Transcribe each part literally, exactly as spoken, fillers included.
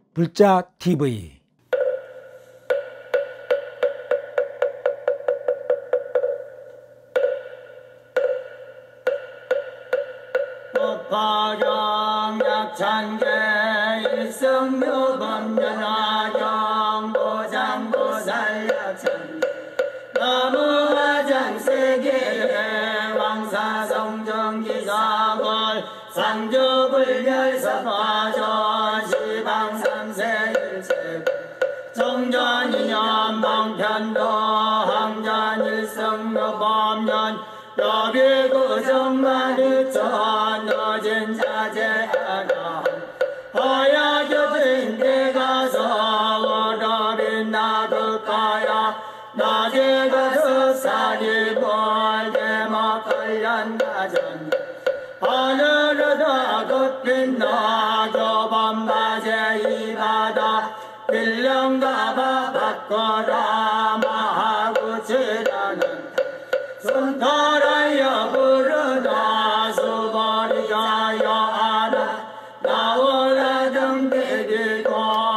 불자 티비 법화경약찬계 일성묘범연화경 보장보살약찬 나무화장세계 왕사성정기사골 상주불멸사파전 시방삼세일체 정전이년 방편도 항전일성묘범년 여비구정만이천 너진자제하나 하야교진 가서 워러빈 나극가야 나제가서 사리볼 대목관련가전 하늘에다 걷힌 나교범마제 이바다 빌령가바 바꿔라 마하구치라는 손털하여 부르다 수버리가여 하라 나오라 등대기고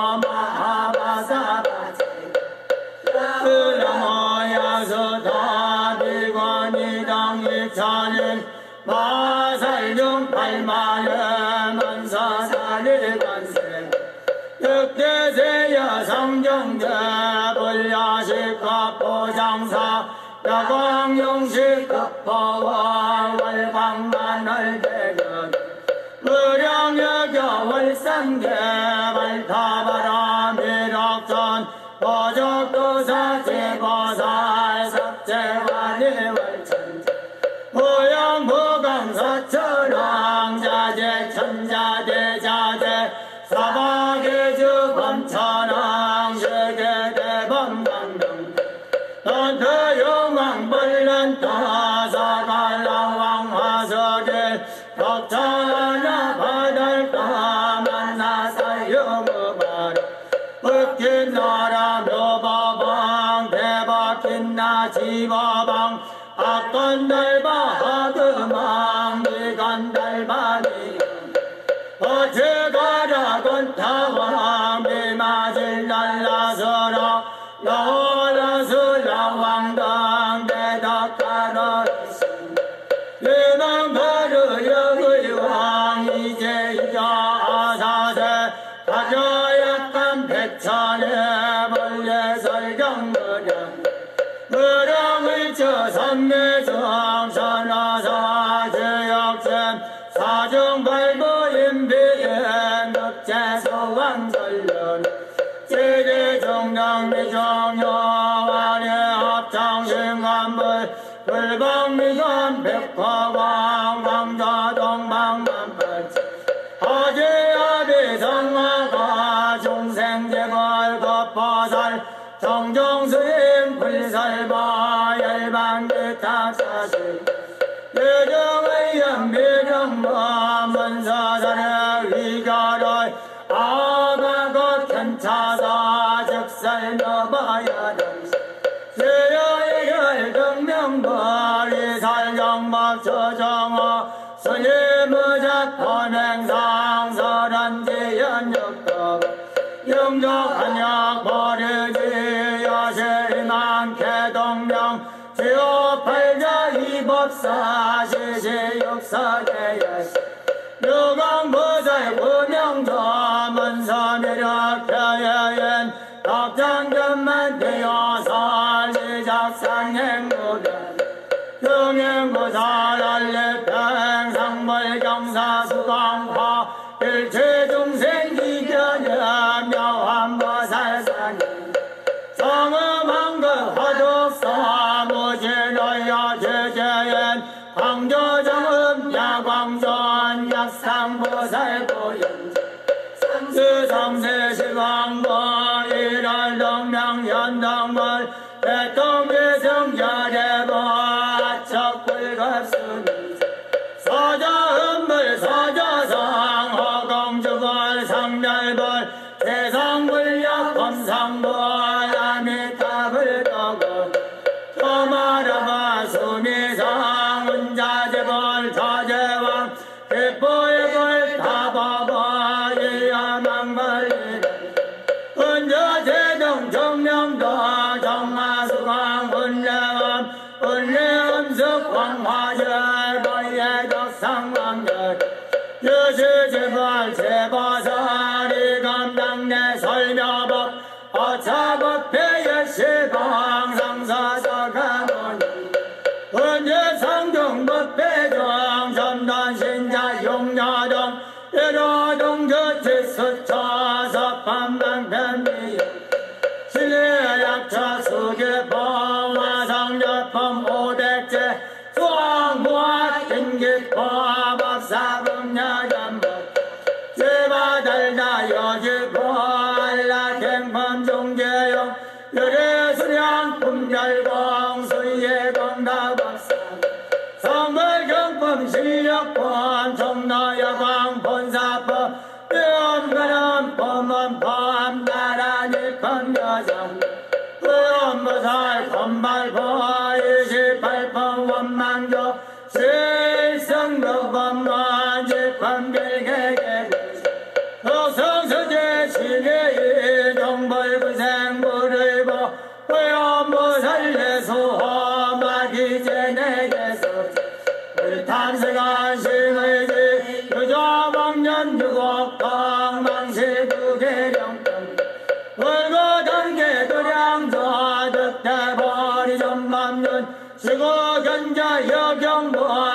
마하바사바제 그라모야서 다비관이 당이차는 마살중 팔만여 만사살리관세 득대세여 성정제 불야식화 포장사 야광용식 급포와 월광만을 대견 무량여겨 월산계 발타바라 미락전 보적도사 제보살 삭제와리월천 무양무강사처랑 자제 천자대자제 사박의주 범천왕 세계대범강등 넌트용왕불른 타사갈랑왕 화석일 덕천하나 바달까 만나사유무발 흑긴나라 묘바방 대박긴나 지바방 악건달바 하드망 미간달바니 어제가라 건타왕 비마질 날라서라 나오라슬라왕당 대덕가라 예방바르여의왕 이제이자 아사세 가져약간 백찬에 벌레설경무령 무령의 저삼매정 선화사 제역샘 사정발부인비엔 늑제소왕설련 제대정당미정여완의 합창승한물 불방미관 백화왕 왕자동방만팔 하제아비성화가 중생제걸 급보살 정정스님 불살바 열반기탁사시 예정의 연비정마 문사산의 위가를 아가고 견차사 즉살 넣어봐야 됨 세야의 결등명벌이 살정막 저정어 스님의작 범행상 설한지연육덕 영적한약 버리지 여실만 개동명 지오팔자 이법사 시시육사계여시 유광보살 구명조 문서미력 펴여연 덕장견만 되어서 시작상행무변 영행보살 알레평상물경사 수광화 일체중생 이견여 묘한보살사님 성음한급 화독사 무지너여 제제엔 광조정음 야광전 약상보살보연 삼수성세시광보 일월동명현동물 대통계성자대보 아척불급수미 서자음불 서자상 허공주불 상멸불 세상불력 검상불 아미타불덕은 토마라바 수미상 운자재불 자재왕 기포의불 타바바 이야망벌리는 제발 제보살이 감당내 설묘법 어차법회의 시방상사사가노니 언제 상등법회정 점단신자 용야동 여로동 저지수처 판방편미여 실내약차 수기법 화상여법 오백제 수왕부와 인기법 법사금야전법 제바달다 여지법 알라탱법 종제용 여래수량 품절공 수예공다법사 성불경법 실력법 종로여광 본사법 연가람 범원법 나라니건 여정 의원무살 건발법 이십팔법 원망조 실성법원 집권별개개 독성서제 시계의 동벌구생불의보 의원무살례수호 마기제내게서 불탐색한 심의지 유조목년 유곡방 망시구계령권 월거단계도량조 득대버리 전맘년 시고견자 여경부